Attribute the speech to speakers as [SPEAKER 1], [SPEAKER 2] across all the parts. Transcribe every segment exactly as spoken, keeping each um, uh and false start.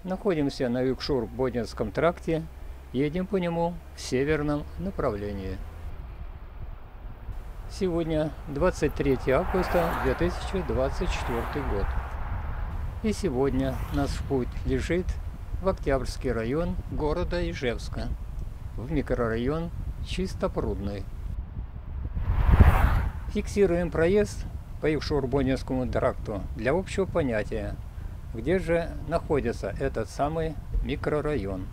[SPEAKER 1] Находимся на Югшур-Бодинском тракте, едем по нему в северном направлении. Сегодня двадцать третье августа две тысячи двадцать четвёртый год. И сегодня наш путь лежит в Октябрьский район города Ижевска, в микрорайон Чистопрудный. Фиксируем проезд по Югшур-Бодинскому тракту для общего понятия, где же находится этот самый микрорайон.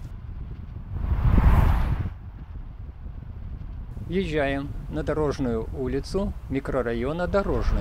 [SPEAKER 1] Въезжаем на Дорожную улицу микрорайона Дорожный.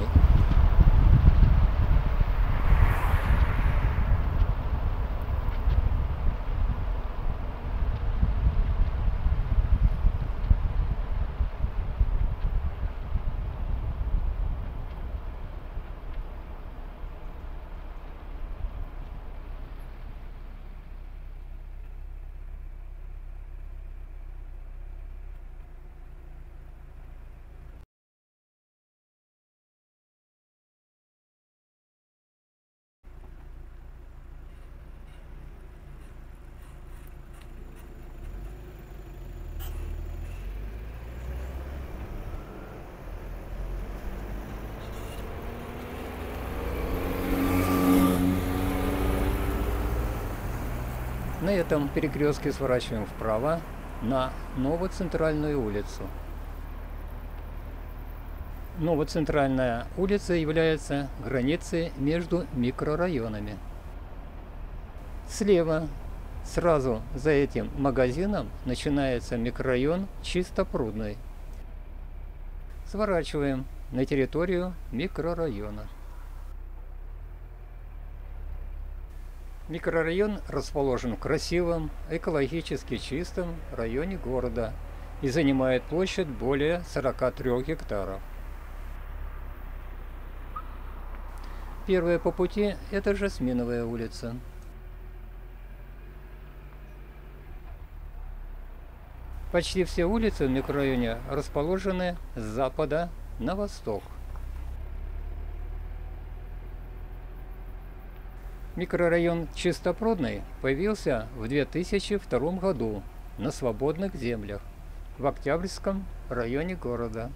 [SPEAKER 1] На этом перекрестке сворачиваем вправо на Новоцентральную улицу. Новоцентральная улица является границей между микрорайонами. Слева, сразу за этим магазином, начинается микрорайон Чистопрудный. Сворачиваем на территорию микрорайона. Микрорайон расположен в красивом, экологически чистом районе города и занимает площадь более сорока трёх гектаров. Первая по пути – это Жасминовая улица. Почти все улицы в микрорайоне расположены с запада на восток. Микрорайон Чистопрудный появился в две тысячи втором году на свободных землях в Октябрьском районе города.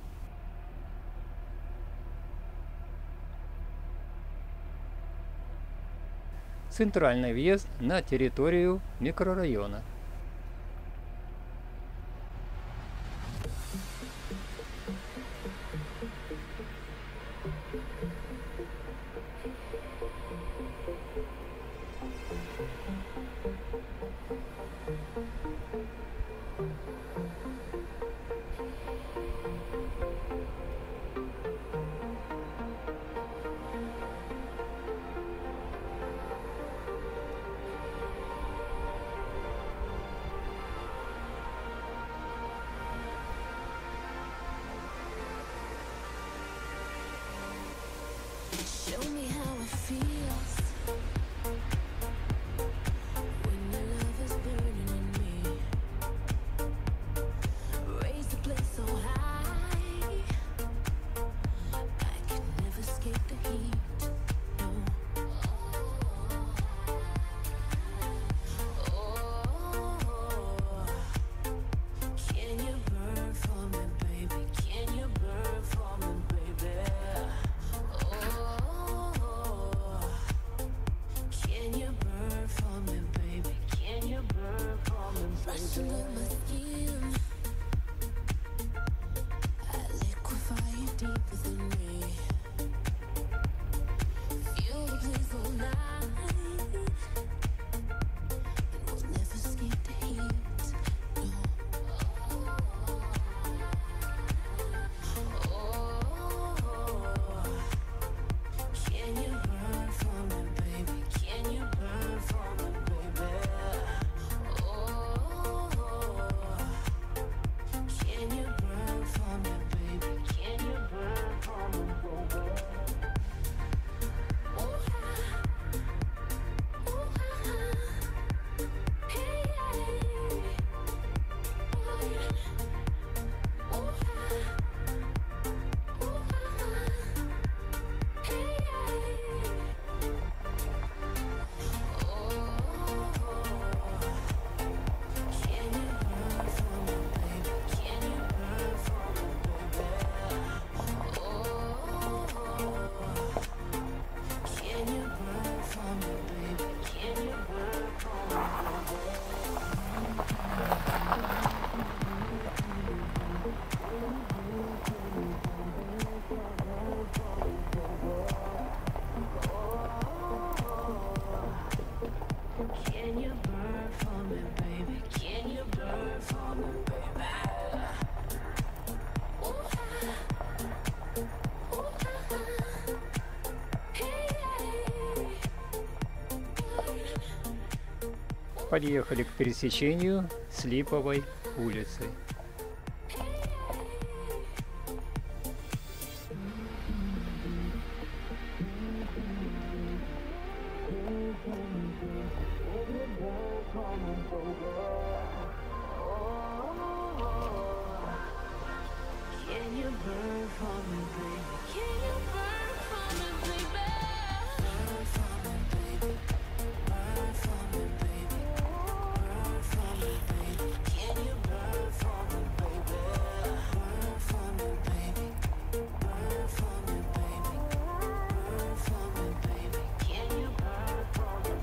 [SPEAKER 1] Центральный въезд на территорию микрорайона.
[SPEAKER 2] Show me how it feels when your love is burning in me. Raise the place so high, I can never escape the heat. No. Oh, can you burn for me, baby? Can you burn for me, baby? Oh.
[SPEAKER 1] подъехали к пересечению с Липовой улицей.
[SPEAKER 2] Can you burn for me, baby? Can you burn for me, baby? Burn for me, baby. Burn for me, baby. Burn for me, baby. Can you burn for me, baby? Burn for me, baby. Burn for me, baby. Burn for me, baby. Can you burn for me,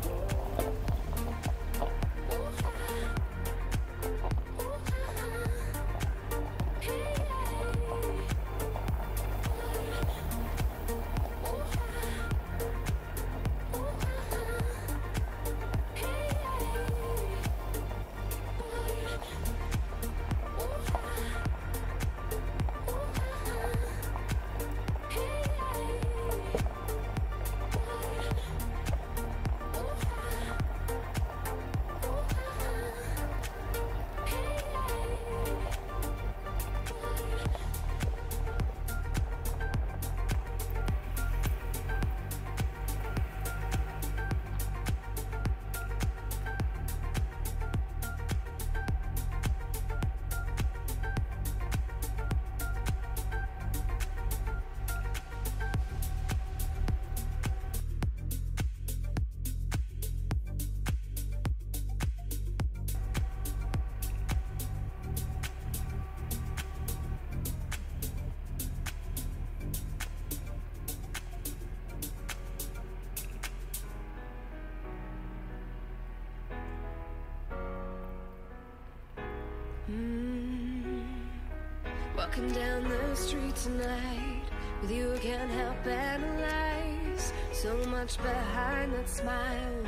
[SPEAKER 2] walking down the street tonight, with you can't help analyze so much behind that smile.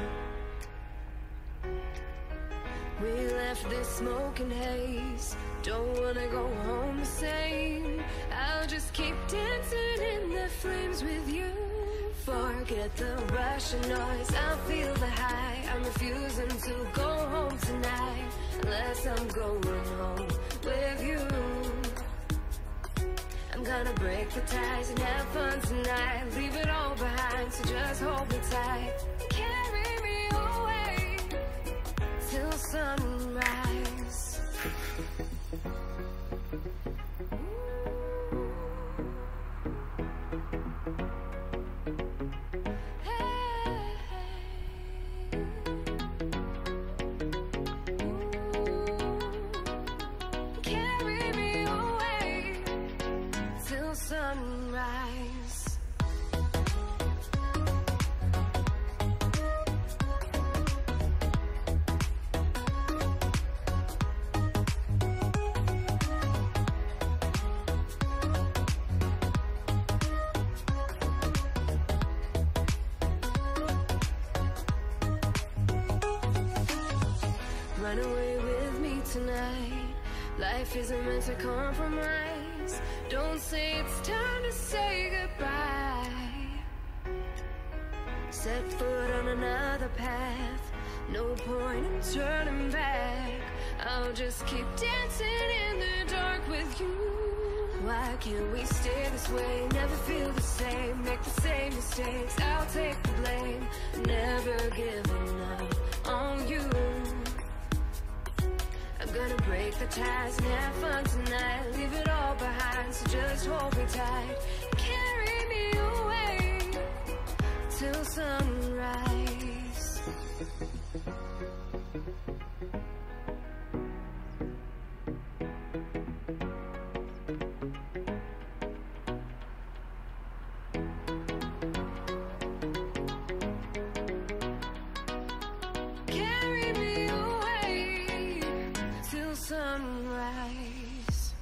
[SPEAKER 2] We left this smoke and haze, don't wanna go home the same. I'll just keep dancing in the flames with you. Forget the rush and noise, I'll feel the high. I'm refusing to go home tonight, unless I'm going home with you. I'm gonna break the ties and have fun tonight, leave it all behind, so just hold me tight. Carry me away till sunrise. Carry me away till sunrise. Run away with me tonight. Life isn't meant to compromise. Don't say it's time to say goodbye. Set foot on another path, no point in turning back. I'll just keep dancing in the dark with you. Why can't we stay this way? Never feel the same, make the same mistakes. I'll take the blame, never giving up on you. I'm gonna break the ties and have fun tonight, leave it all behind, so just hold me tight. Carry me away till sunrise. Carry me away till sunrise.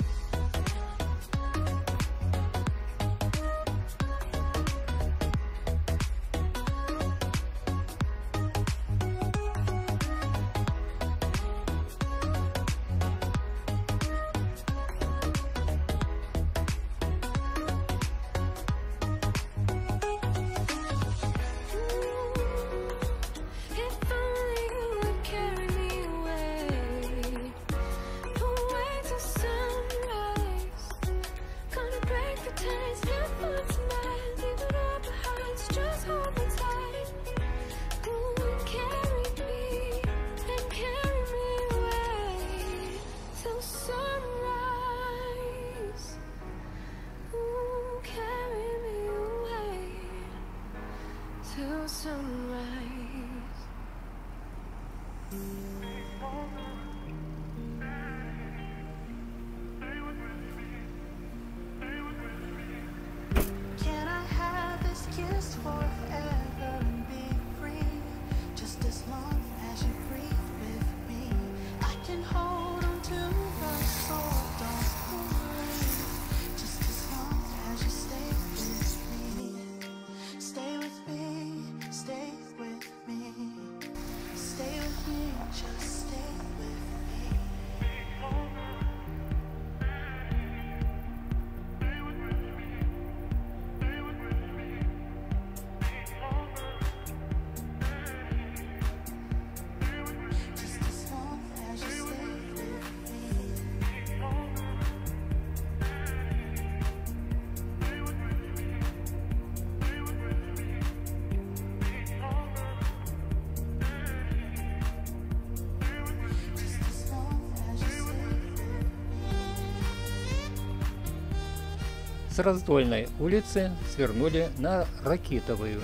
[SPEAKER 2] If only you would care. sunrise. Ooh, carry me away till sunrise.
[SPEAKER 3] Can I have this kiss forever and be free? Just as long as you breathe with me, I can hold on to your soul. Don't worry. Just as long as you stay with me, stay with me, stay with me, stay with me, just stay with me. Just as long as you stay with me. Just as long as you stay with me.
[SPEAKER 1] С Раздольной улицы свернули на Ракитовую.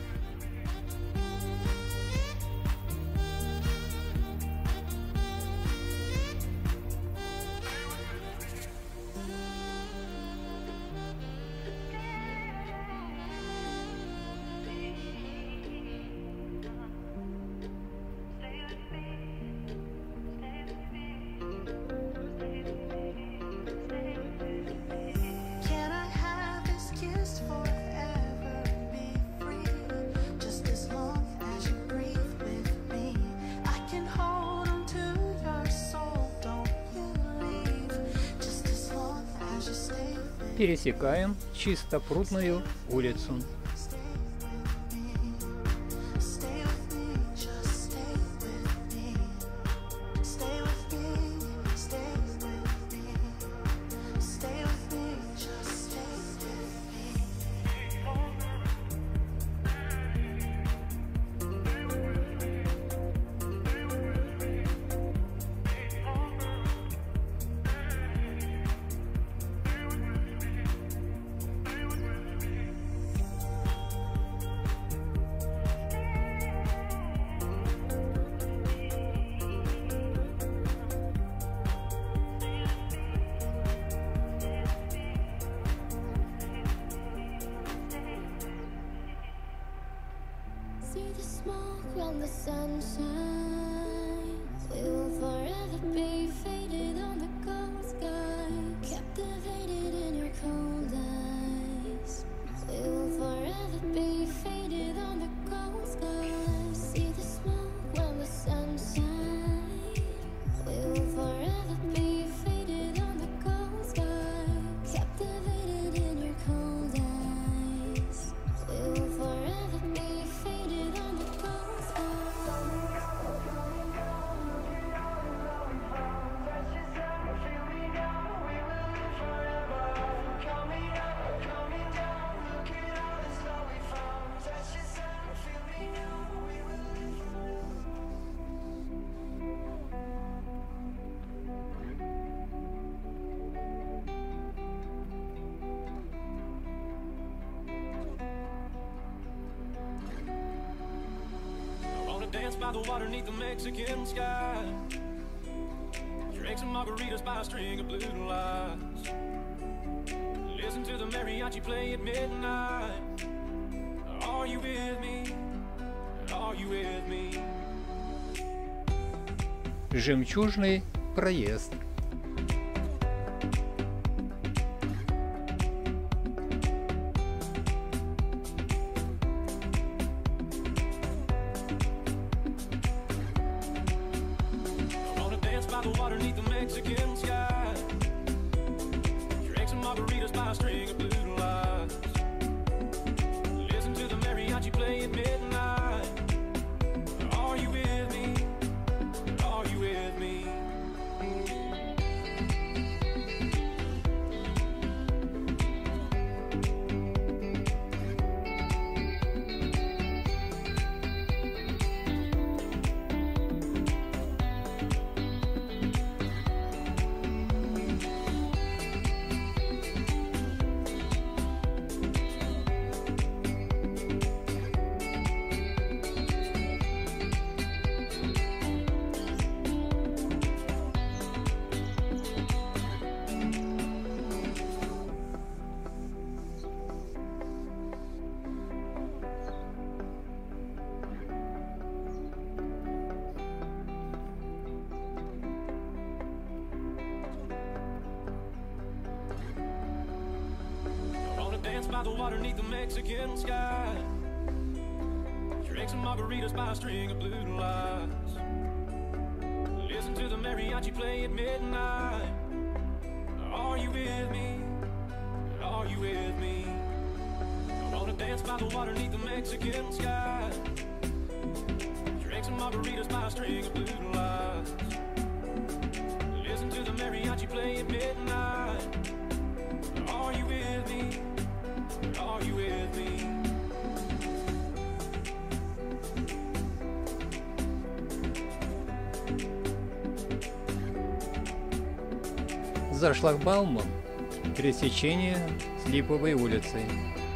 [SPEAKER 3] Can I have this kiss forever and be free? Just as long as you breathe with me, I can hold on to your soul. Don't you leave. Just as long as you stay with me.
[SPEAKER 1] Пересекаем Чистопрудную улицу.
[SPEAKER 3] Stay with me. Stay with me. Just stay with me. Stay with me. Stay with me. Stay with me. Just stay with me.
[SPEAKER 2] See the smoke when the sun shines. We will forever be faded on the cold sky, captivated in your cold eyes. We will forever be faded on the cold sky. See the smoke when the sun shines. We will forever be faded on the cold sky, captivated in your cold eyes. We will forever be faded on the cold sky.
[SPEAKER 4] I wanna dance by the water neath the Mexican sky. Drink some margaritas by a string of blue lights. Listen to the mariachi play at midnight. Are you with me? Are you with me?
[SPEAKER 1] Жемчужный проезд.
[SPEAKER 4] I wanna dance by the water neath the Mexican sky. Drink some margaritas by a string of blue lights. Listen to the mariachi play at midnight. Are you with me? Are you with me? by the water neath the Mexican sky. Drink some margaritas by a string of blue lights. Listen to the mariachi play at midnight. Are you with me? Are you with me? I wanna dance by the water neath the Mexican sky. Drink some margaritas by a string of blue lights. Listen to the mariachi play at midnight. Are you with me? Are you with me?
[SPEAKER 1] За шлагбаумом пересечение с Липовой улицей.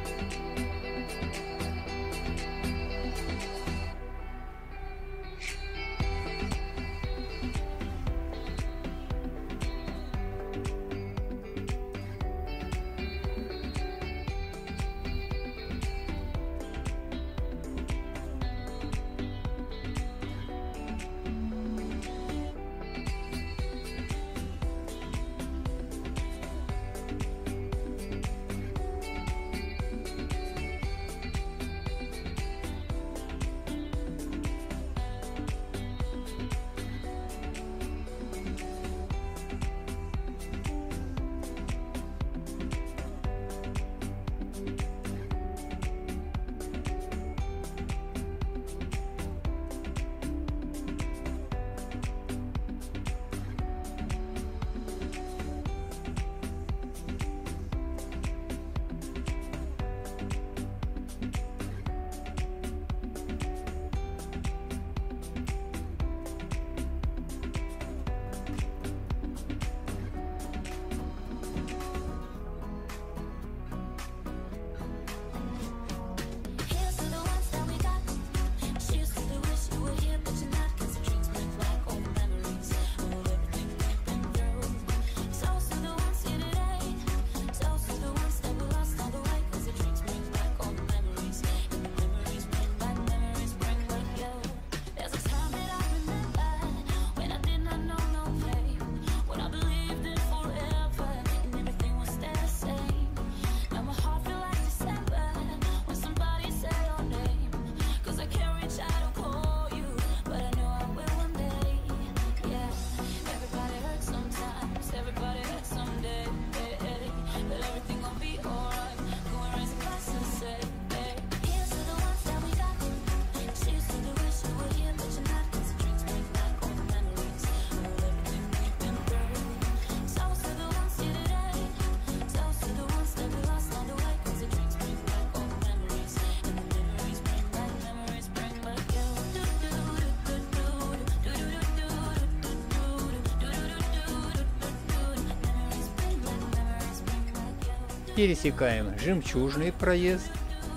[SPEAKER 2] Here's to the ones that we got. Cheers to the wish you were here, but you're not. 'Cause the drinks bring back all the memories of everything we've been through. Toast to the ones here today. Toast to the ones that we lost all the way. 'Cause the drinks bring back all the memories. And the memories bring back, memories bring back you. There's a time that I remember when I did not know no pain. When I believed in forever and everything was the same. Now my heart feel like December when somebody say your name. 'Cause I can't reach out and call you, but I know I will one day. Yeah, everybody hurts sometimes, everybody hurts someday. Hey, hey. But everything gon' be alright. Go and raise a glass and say, hey. Here's to the ones that we got. Cheers to the wish you were here, but you're not. 'Cause the drinks bring back all the memories of everything we've been through. Toast to the ones here today. Toast to the ones that we lost on the way. 'Cause the drinks bring back all the memories. And the memories bring back, memories bring back you. Memories bring back, memories bring back you.
[SPEAKER 1] Пересекаем Жемчужный проезд.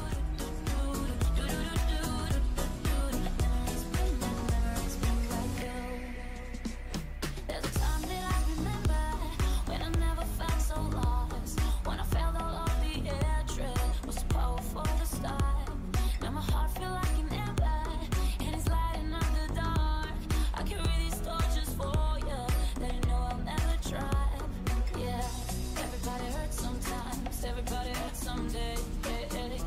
[SPEAKER 2] There's a time that I remember when I never felt so lost. When I felt all of the air trip was so powerful to start. Now my heart feel like an ember and it's lighting up the dark. I carry these torches for you that you know I'll never try. Yeah, everybody hurts sometimes, everybody hurts someday. Hey, hey.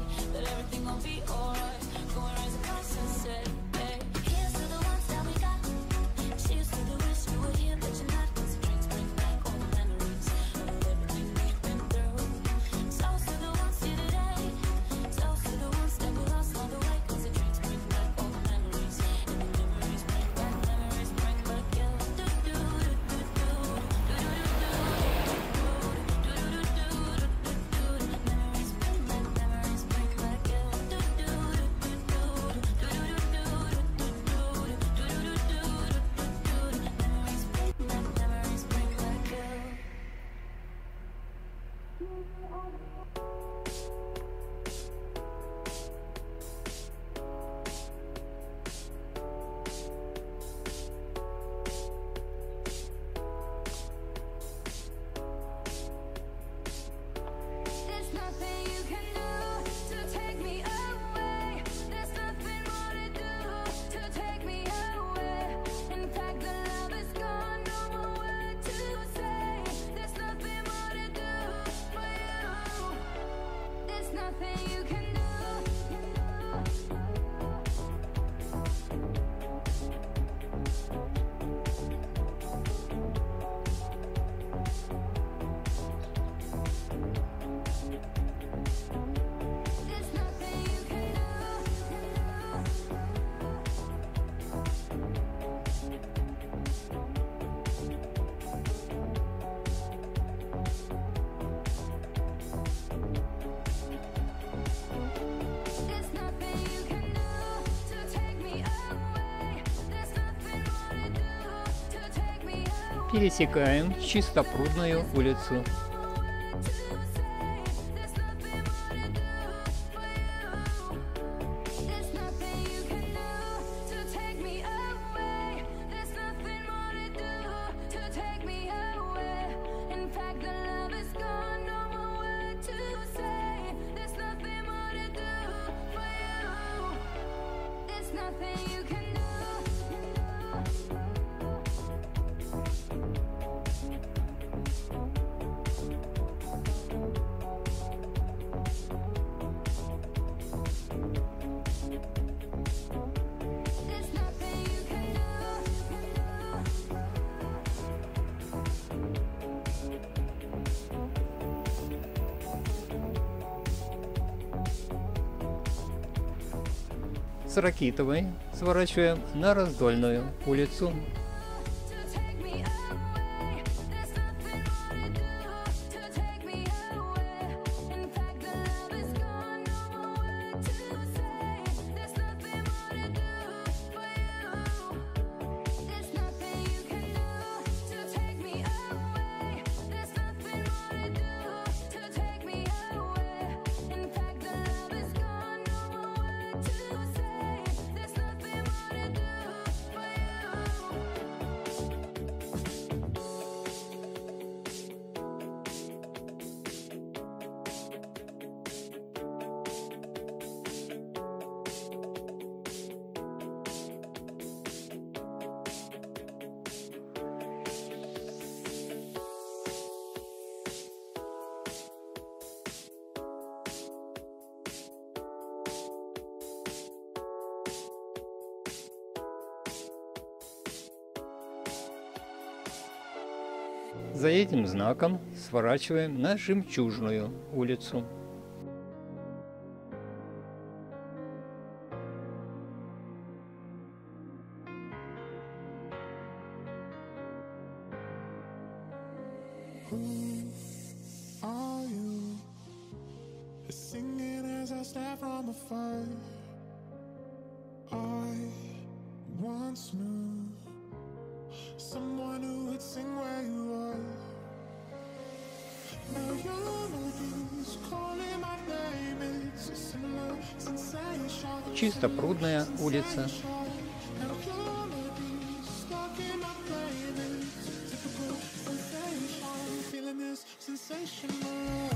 [SPEAKER 1] пересекаем Чистопрудную улицу. С Ракитовой сворачиваем на Раздольную улицу. За этим знаком сворачиваем на Жемчужную улицу.
[SPEAKER 5] Are you singing as I stare from afar? I once knew someone who would sing where you are. Now your melodies calling my name. It's a similar sensation.
[SPEAKER 1] Чистопрудная улица.
[SPEAKER 5] Now your melodies stuck in my brain. It's a typical sensation. Feeling this sensational.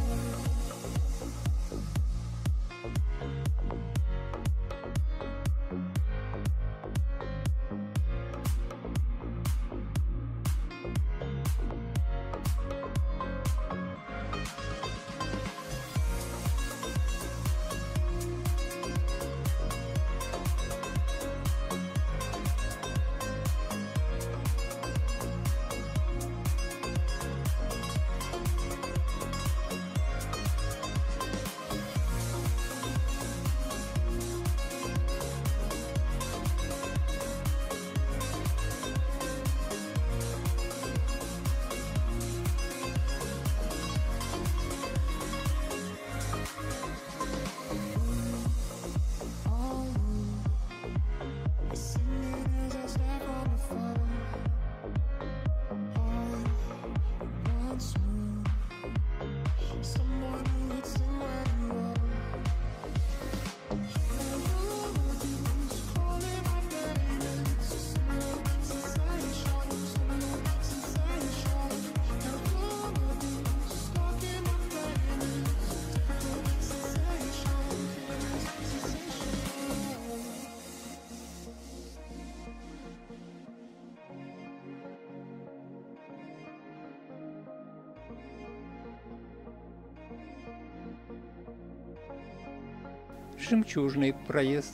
[SPEAKER 1] Жемчужный проезд.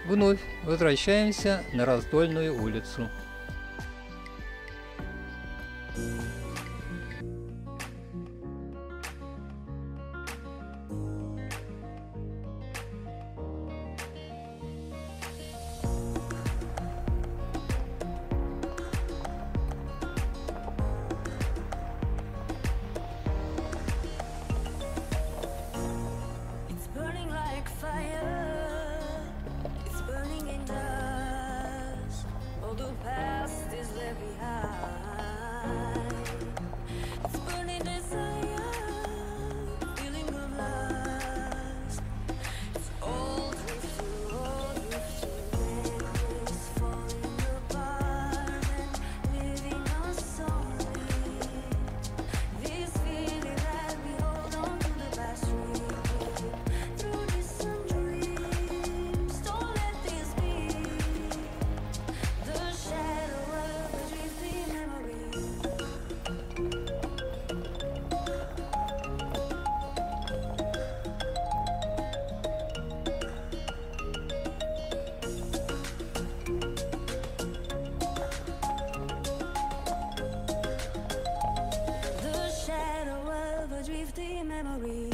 [SPEAKER 1] Вновь возвращаемся на Раздольную улицу.
[SPEAKER 2] It's burning like fire. It's burning in dust. All the past is left behind. It's burning desire, feeling of lust. It's all drifting, all drifting, memories falling apart and leaving us only. This feeling that we hold on to the past repeat through distant dreams. Don't let this be the shadow of a drifting memory. The shadow of a drifting memory.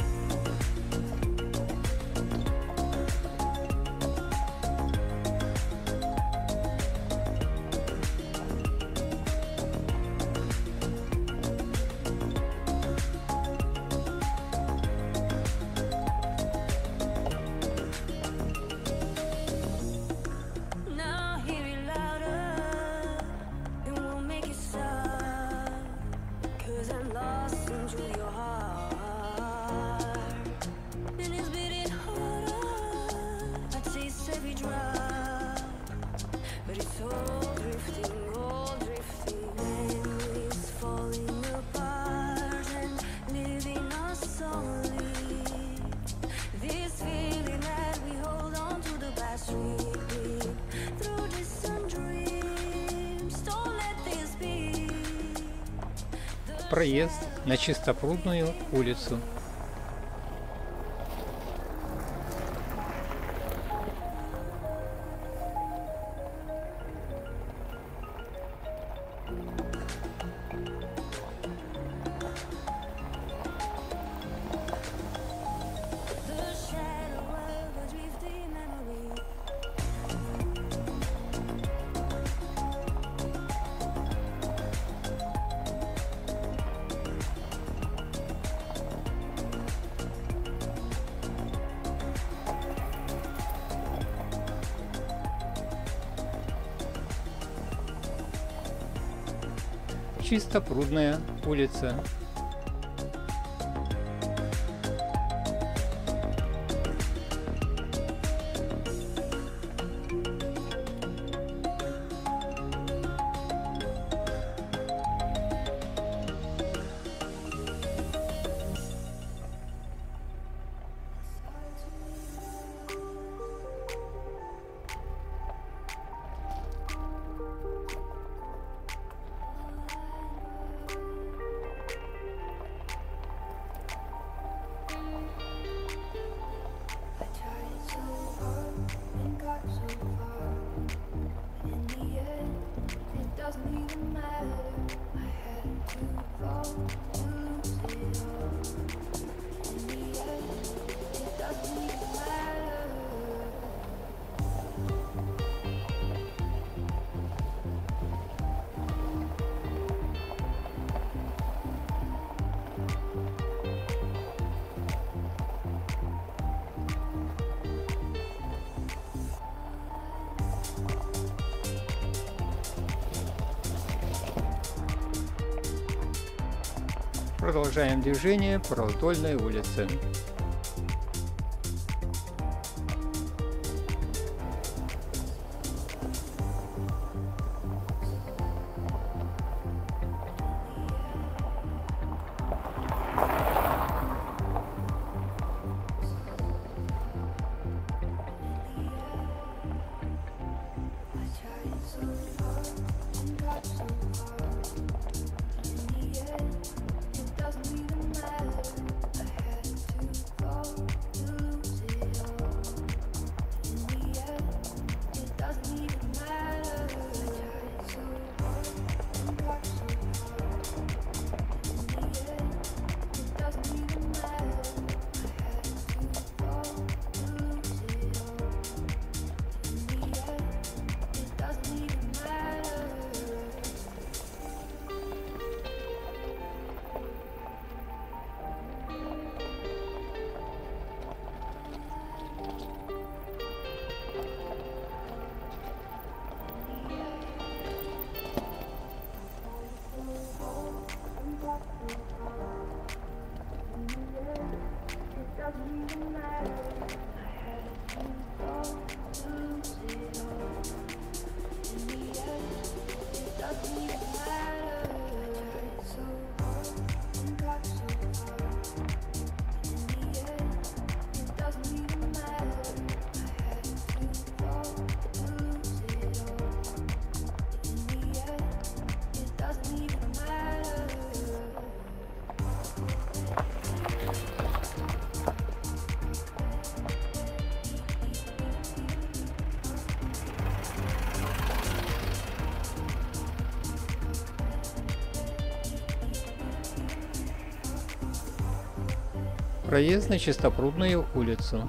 [SPEAKER 2] Now hear it louder, it won't make it stop. Cause I'm lost into your heart. And it's beating harder, I taste every drop. But it's all drifting, all drifting, memories falling apart and leaving us only. This feeling that we hold on to the past repeat through distant dreams. Don't let this be the
[SPEAKER 1] Проезд на Чистопрудную улицу.
[SPEAKER 2] the shadow of a drifting memory.
[SPEAKER 1] Чистопрудная улица.
[SPEAKER 2] I tried so hard and got so far, but in the end, it doesn't even matter. I had to fall to lose it all. In the end, it doesn't even matter.
[SPEAKER 1] Продолжаем движение по Раздольной улице.
[SPEAKER 2] I tried so hard and got so far. In the end, it doesn't even matter. I had to
[SPEAKER 1] Проезд на Чистопрудную улицу.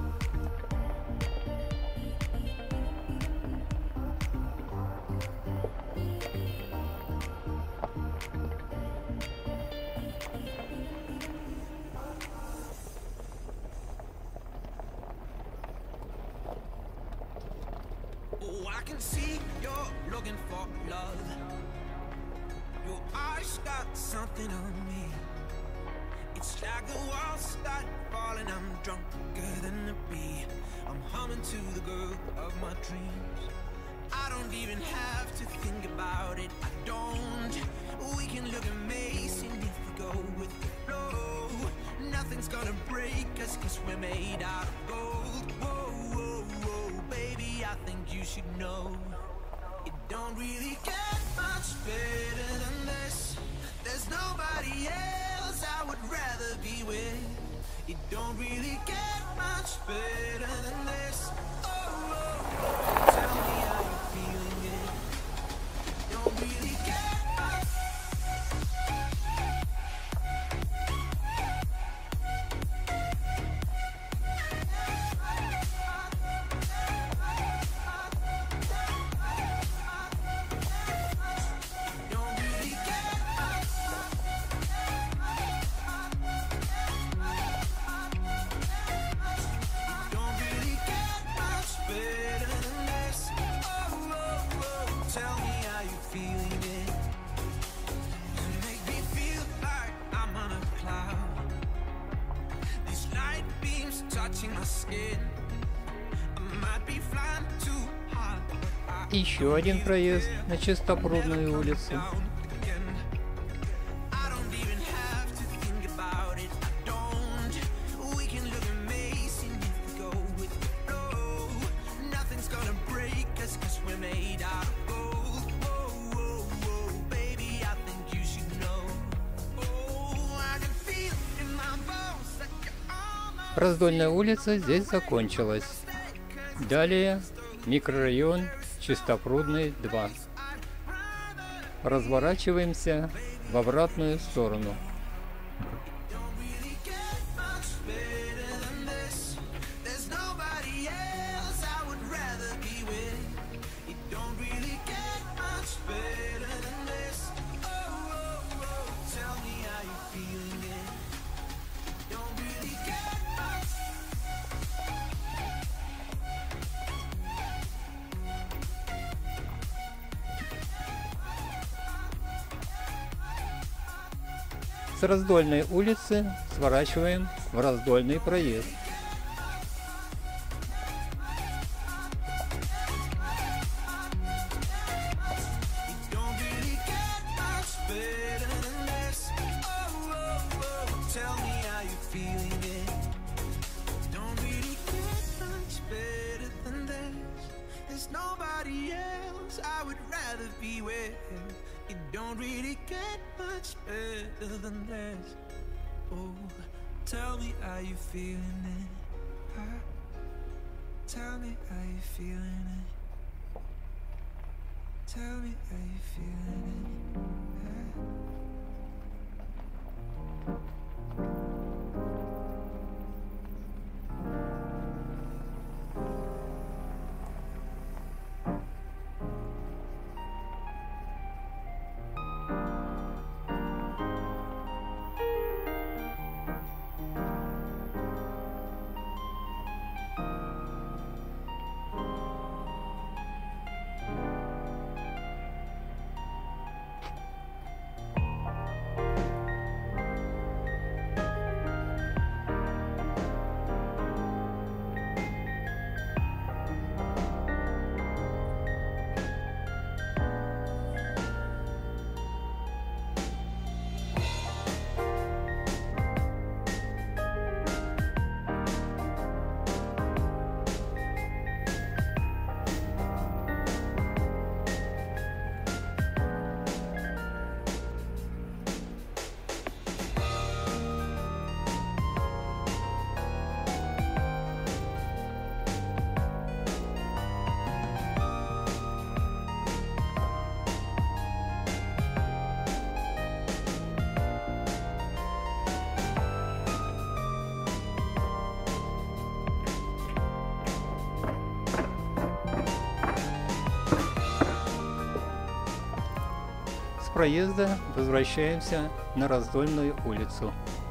[SPEAKER 6] Oh, I can see you're looking for love. Your eyes got something on me. It's like the walls start falling. I'm drunker than a bee. I'm humming to the girl of my dreams. I don't even have to think about it. I don't. We can look amazing if we go with the flow. Nothing's gonna break us, cause we're made out of gold. Whoa, whoa, whoa, baby, I think you should know. It don't really get much better than this. There's nobody else I would rather be with. It don't really get much better than this. Oh, oh, oh. Tell me how you're feeling it. Don't really get much. Don't really get much. Don't really get much better than this. Oh, oh, oh. Tell me how you feeling it. You make me feel like I'm on a cloud. These light beams touching my skin. I might be flying too high, but I
[SPEAKER 1] Еще один проезд на Чистопрудную улицу.
[SPEAKER 6] down again. I don't even have to think about it. I don't. We can look amazing if we go with the flow. Nothing's gonna break us, cause we're made out of gold. Whoa, whoa, whoa, baby, I think you should know. Oh, I can feel it in my bones that you're almost
[SPEAKER 1] Раздольная улица здесь закончилась. Далее микрорайон Чистопрудный два. Разворачиваемся в обратную сторону.
[SPEAKER 6] don't really get much better than this. There's nobody else I would rather be with. It don't really get much better than this. Oh, oh, oh. Tell me how you feeling it. Don't really get much.
[SPEAKER 1] С Раздольной улицы сворачиваем в Раздольный проезд.
[SPEAKER 6] Don't really get much better than this. Oh, oh, oh. Tell me how you feeling it. Don't really get much better than this. There's nobody else I would rather be with. It don't really get much better than this. Oh, tell me how you feeling it. Huh? Tell me how you feeling it. Tell me how you feeling it. Huh?
[SPEAKER 1] проезда возвращаемся на Раздольную улицу.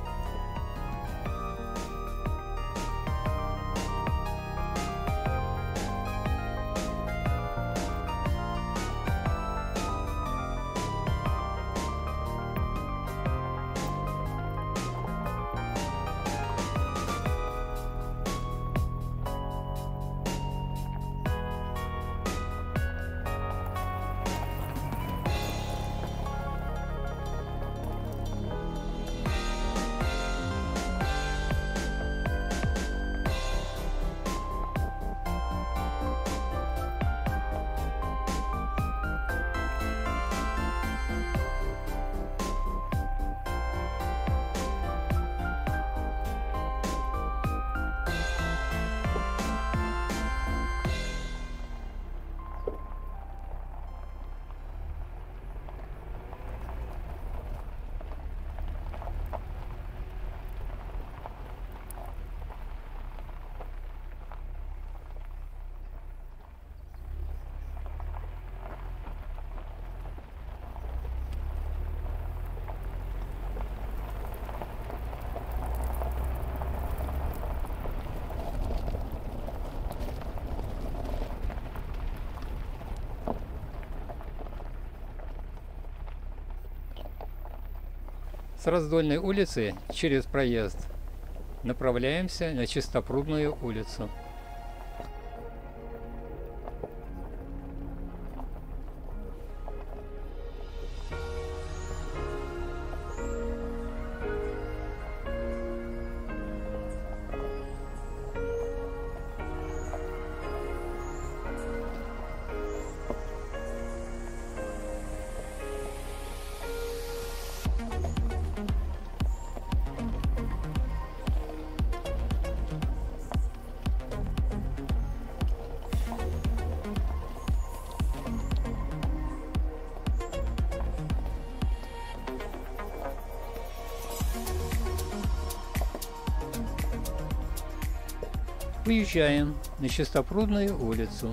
[SPEAKER 1] С Раздольной улицы через проезд направляемся на Чистопрудную улицу. Выезжаем на Чистопрудную улицу.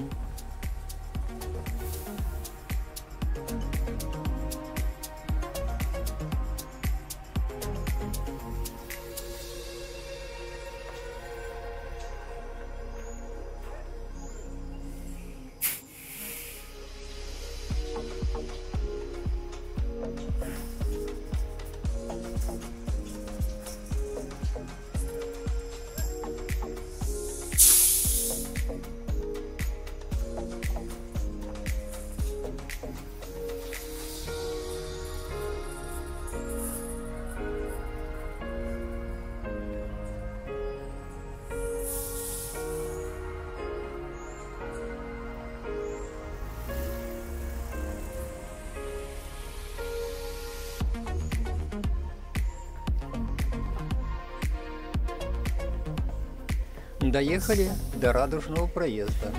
[SPEAKER 1] Доехали до Радужного проезда.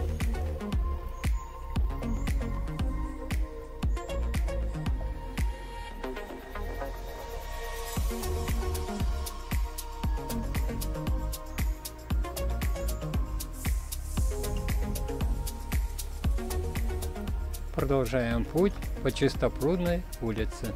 [SPEAKER 1] Продолжаем путь по Чистопрудной улице.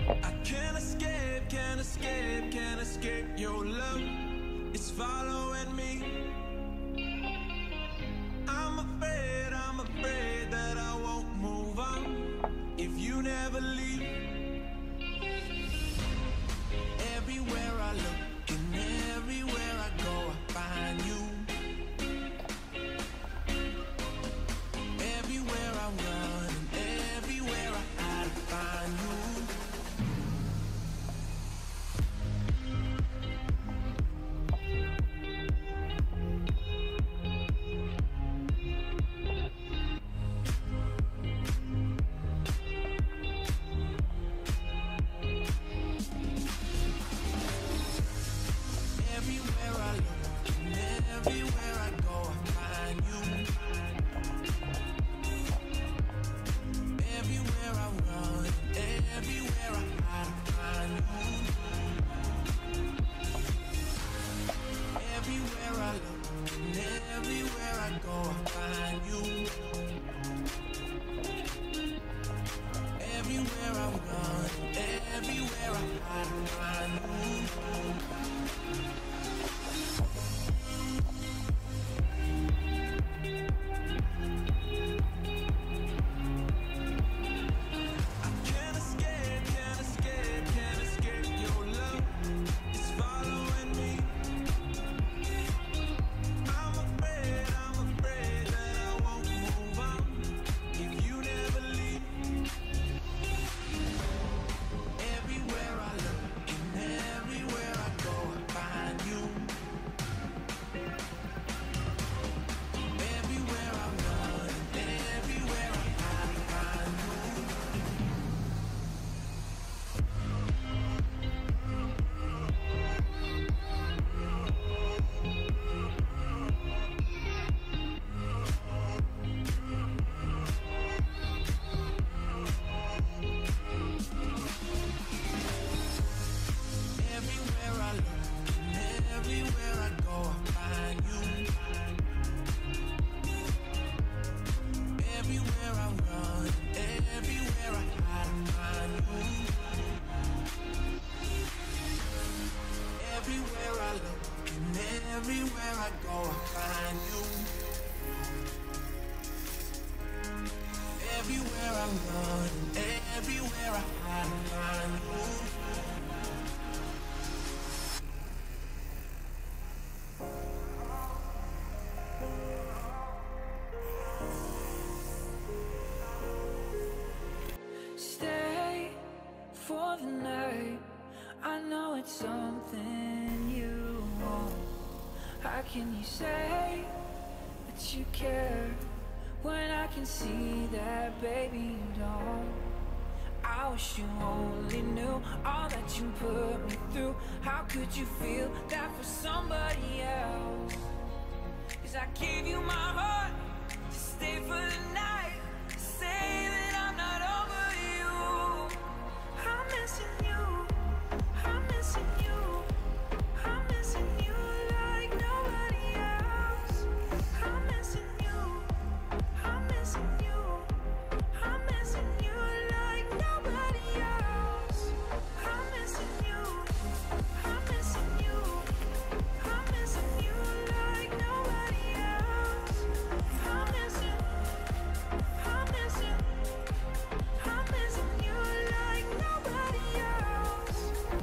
[SPEAKER 6] I can't escape, can't escape, can't escape your love. It's following me. I'm afraid, I'm afraid that I won't move on if you never leave. Everywhere I look and everywhere I go, I find you. Everywhere I run and everywhere I hide, I find you. Everywhere I look and everywhere I go, I find you. Everywhere I run, everywhere I hide, I find you. Everywhere I look and everywhere I go, I find you. Everywhere I run, everywhere I hide, I find you. Can't escape, can't escape, can't escape your love. It's following me. I'm afraid, I'm afraid that I won't move on if you never leave. Everywhere I look and everywhere I go, I find you. Everywhere I run and everywhere I hide, I find you. Everywhere I look and everywhere I go, I find you. Everywhere I run, everywhere I hide, I find you. Everywhere I look and everywhere I go, I find you. Everywhere I run, everywhere I hide, I find you.
[SPEAKER 7] Stay for the night. I know it's something you want. How can you say that you care when I can see that, baby, you don't? I wish you only knew all that you put me through. How could you feel that for somebody else? 'Cause I gave you my heart to stay for the night. Say that I'm not over you. I'm missing you. I'm missing you. I'm missing you like nobody else. I'm missing you. I'm missing you. I'm missing you like nobody else. I'm missing you. I'm missing you. I'm missing you like nobody else. I'm missing. I'm missing. I'm missing you like nobody else.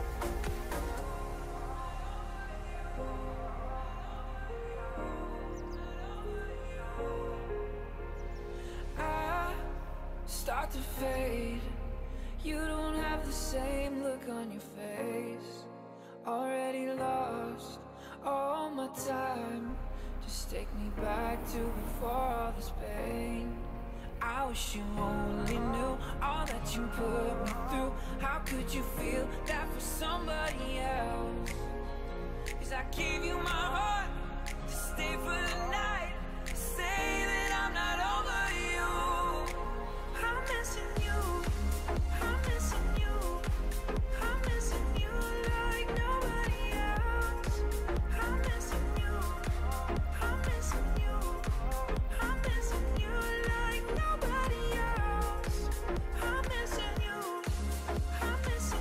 [SPEAKER 7] I start to fade. You don't have the same look on your face. Already lost all my time. Just take me back to before all this pain. I wish you only knew all that you put me through. How could you feel that for somebody else? 'Cause I gave you my heart to stay for the night. Say that I'm not over you. I'm missing you. I'm missing you. I'm missing you like nobody else. I'm missing you. I'm missing you. I'm missing you like nobody else. I'm missing you. I'm missing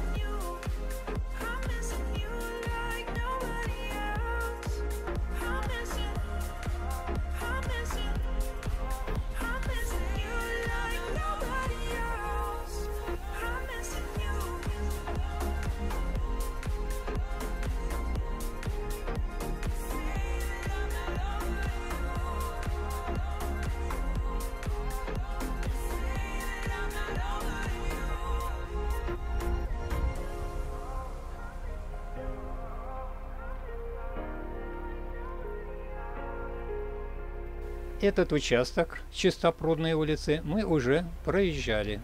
[SPEAKER 1] Этот участок Чистопрудной улицы мы уже проезжали.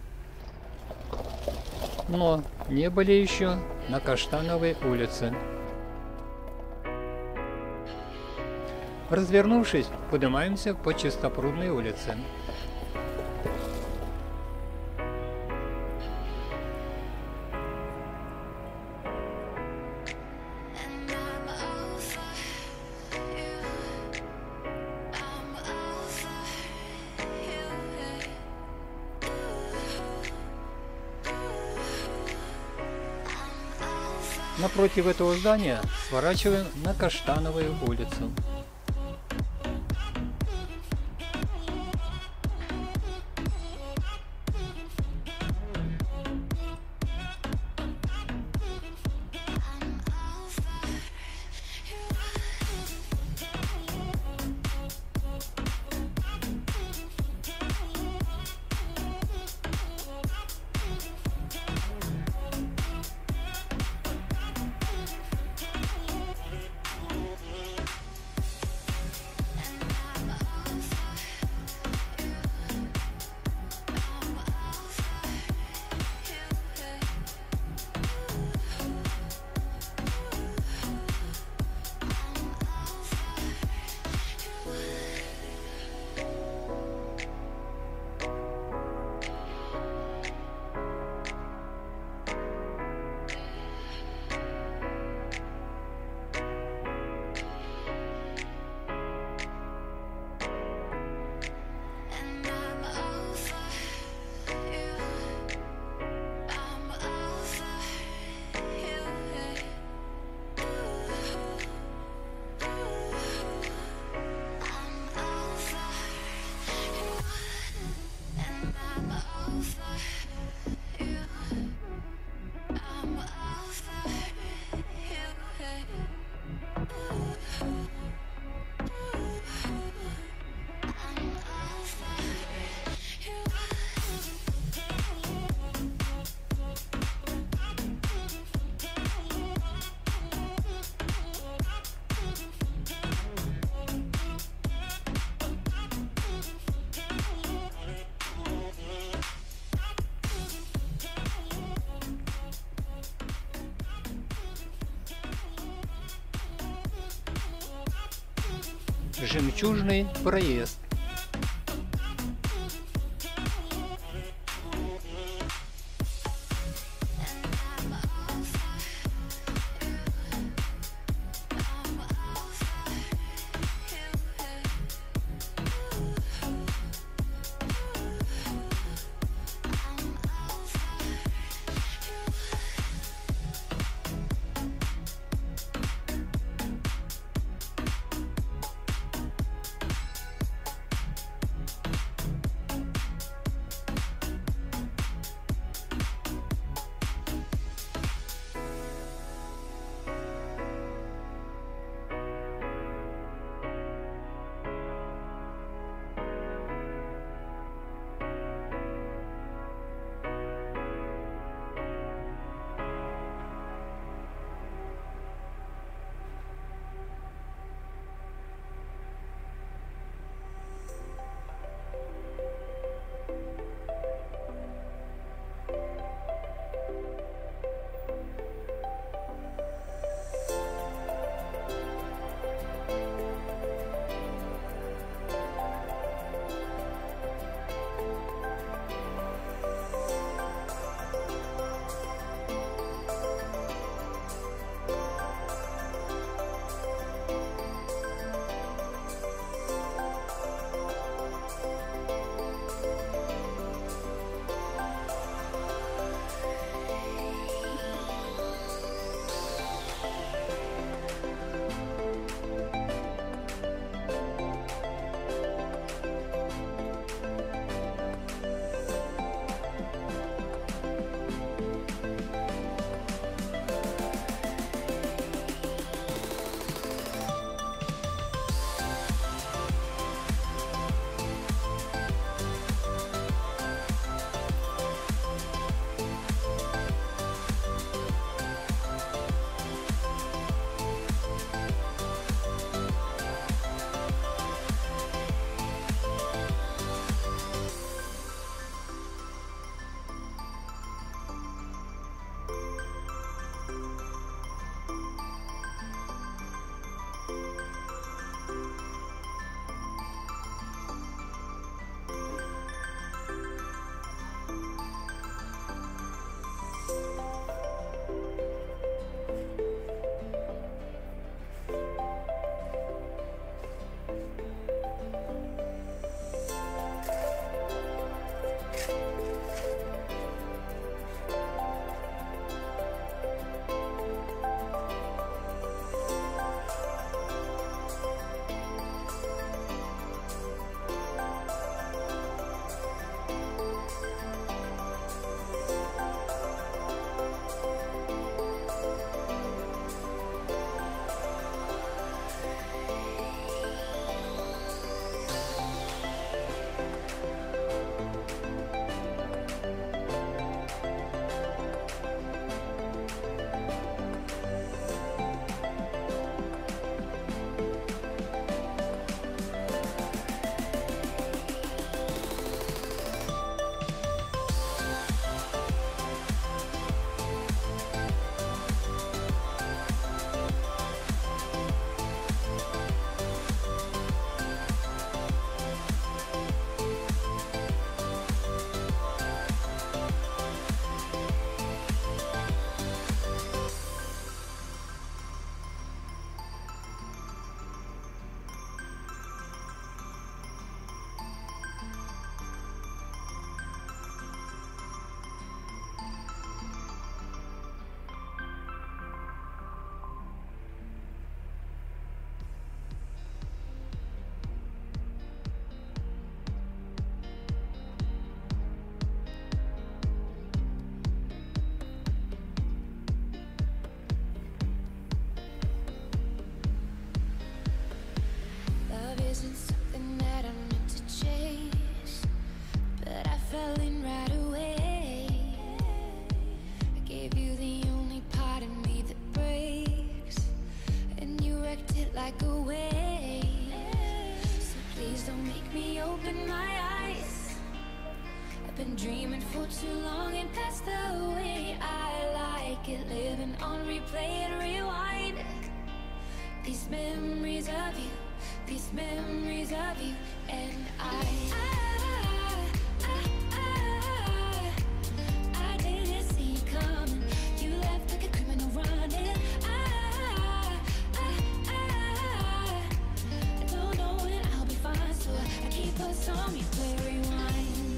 [SPEAKER 1] Но не были еще на Каштановой улице. Развернувшись, поднимаемся по Чистопрудной улице.
[SPEAKER 2] And I'm all for you. I'm all for you. I'm all for
[SPEAKER 1] Напротив этого здания сворачиваем на Каштановую улицу. And I'm all for you. I'm all for you. I'm all for you. And I'm all for you. I'm all for Жемчужный проезд.
[SPEAKER 2] of you, these memories of you, and I. I, I, I, I didn't see you coming. You left like a criminal running. I, I, I, I don't know when I'll be fine, so I keep us on me, play rewind.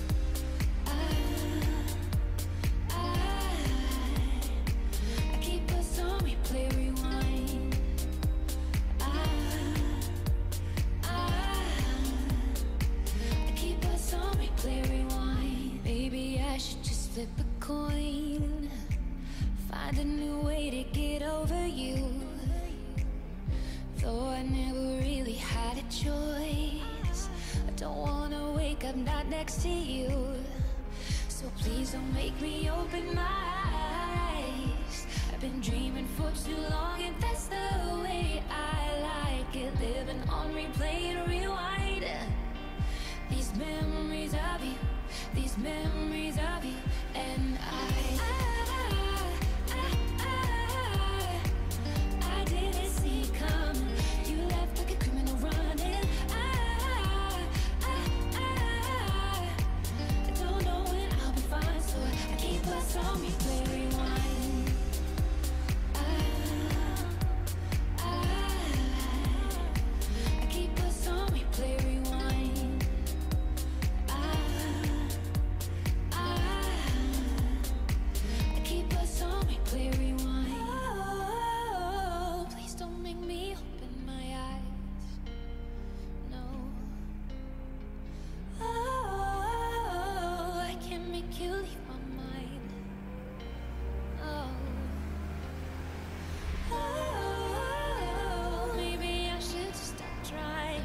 [SPEAKER 2] I, I, I keep us on me, play rewind. I, I, I keep us on me, play rewind. Maybe I should just flip a coin, find a new way to get over you. Though I never really had a choice, I don't wanna wake up not next to you. So please don't make me open my eyes. I've been dreaming for too long, and that's the way I like it. Living on replay and rewind. These memories of you, these memories of you, and I. I, I, I, I didn't see it coming. You left like a criminal running. I, I, I, I don't know when I'll be fine, so I keep us on me, play rewind. I, I, I keep us on me, play rewind. I, I, I keep us on me, play rewind. Oh, please don't make me open my eyes. No. Oh, I can't make you leave my mind. Oh. Oh, maybe I should just stop trying.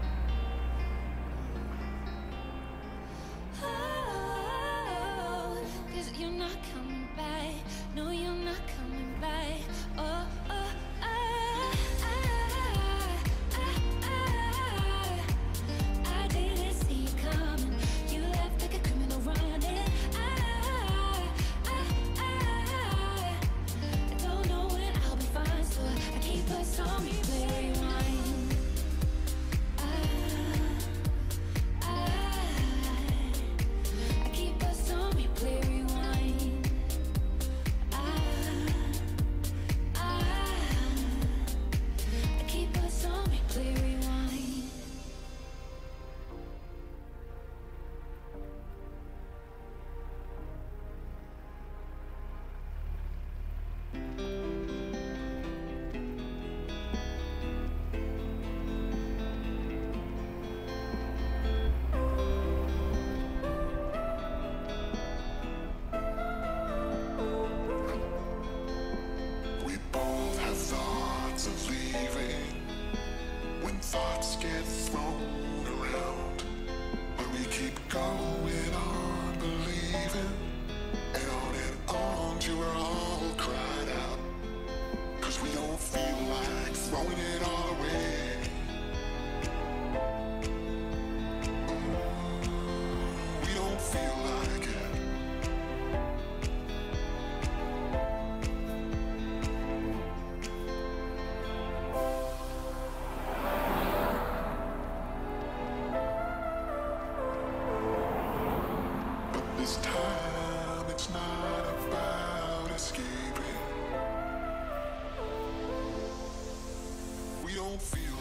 [SPEAKER 2] Oh, 'cause you're not coming back. No, you're not coming back. Oh, oh, oh. I, I, I, I didn't see you coming. You left like a criminal running. I, I, I, I don't know when I'll be fine, so I keep us on me, play rewind. I, I, I keep us on me, play rewind. I, I, I keep us on me, play rewind.
[SPEAKER 5] We both have thoughts of leaving when thoughts get thrown around. But we keep going on believing, and on and on till we're all cried out. 'Cause we don't feel like throwing it all away. We don't feel like it. But this time it's not about escaping. We don't feel